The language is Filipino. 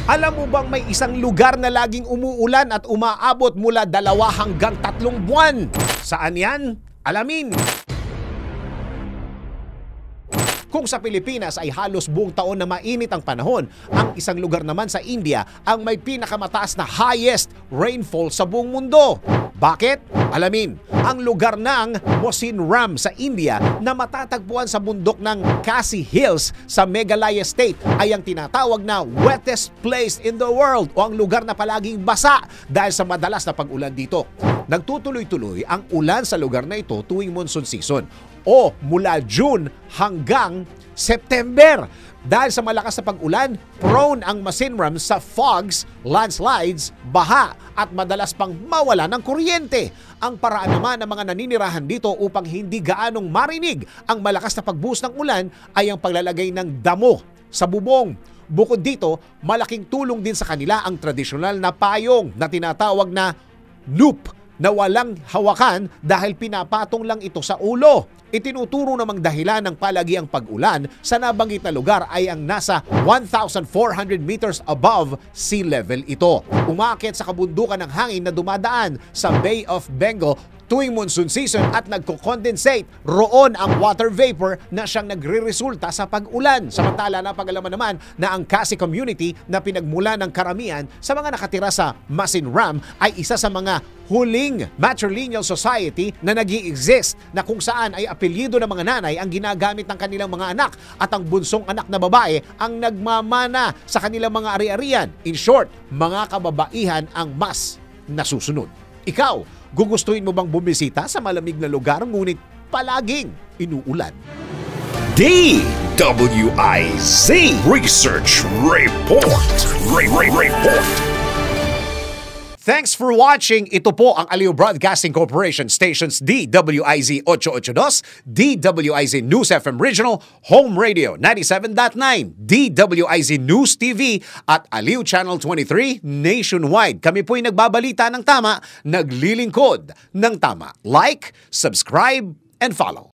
Alam mo bang may isang lugar na laging umuulan at umaabot mula 2 hanggang 3 buwan? Saan yan? Alamin! Kung sa Pilipinas ay halos buong taon na mainit ang panahon, ang isang lugar naman sa India ang may pinakamataas na highest rainfall sa buong mundo. Bakit? Alamin, ang lugar ng Mawsynram sa India na matatagpuan sa bundok ng Khasi Hills sa Meghalaya State ay ang tinatawag na wettest place in the world o ang lugar na palaging basa dahil sa madalas na pag-ulan dito. Nagtutuloy-tuloy ang ulan sa lugar na ito tuwing monsoon season o mula June hanggang September. Dahil sa malakas na pag-ulan, prone ang Mawsynram sa fogs, landslides, baha at madalas pang mawala ng kuryente. Ang paraan naman ng mga naninirahan dito upang hindi gaanong marinig ang malakas na pagbuhos ng ulan ay ang paglalagay ng damo sa bubong. Bukod dito, malaking tulong din sa kanila ang tradisyonal na payong na tinatawag na loop na walang hawakan dahil pinapatong lang ito sa ulo. Itinuturo namang dahilan ng palagiang pag-ulan sa nabanggit na lugar ay ang nasa 1,400 meters above sea level ito. Umakyat sa kabundukan ng hangin na dumadaan sa Bay of Bengal tuwing monsoon season at nagko-condensate roon ang water vapor na siyang nagre-resulta sa pag-ulan. Samantala na pag-alaman naman na ang Khasi community na pinagmula ng karamihan sa mga nakatira sa Mawsynram ay isa sa mga huling matrilineal society na nag-i-exist na kung saan ay apelyido ng mga nanay ang ginagamit ng kanilang mga anak at ang bunsong anak na babae ang nagmamana sa kanilang mga ari-arian. In short, mga kababaihan ang mas nasusunod. Ikaw, gugustuhin mo bang bumisita sa malamig na lugar ngunit palaging inuulan? DWIZ Research Report. Report. Thanks for watching. Ito po ang Aliw Broadcasting Corporation stations DWIZ 882, DWIZ News FM Regional, Home Radio 97.9, DWIZ News TV at Aliw Channel 23 nationwide. Kami po'y nagbabalita ng tama, naglilingkod ng tama. Like, subscribe, and follow.